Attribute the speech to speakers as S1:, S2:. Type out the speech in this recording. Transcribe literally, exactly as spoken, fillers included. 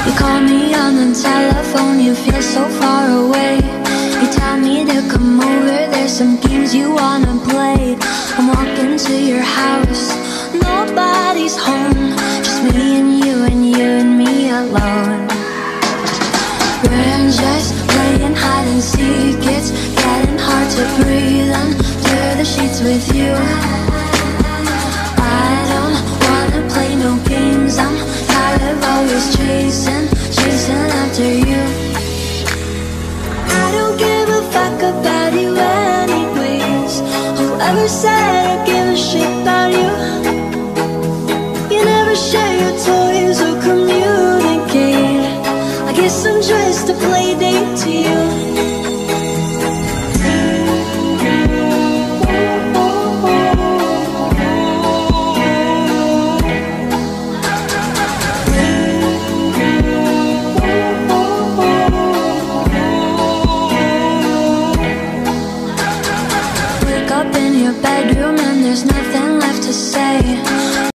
S1: You call me on the telephone, you feel so far away. You tell me to come over, there's some games you wanna play. I'm walking to your house, nobody's home, just me and you and you and me alone. We're just playing hide and seek, it's getting hard to breathe under the sheets with you. I don't wanna play no games, I'm tired of always chasing, chasing after you. I don't give a fuck about you anyways. Whoever said I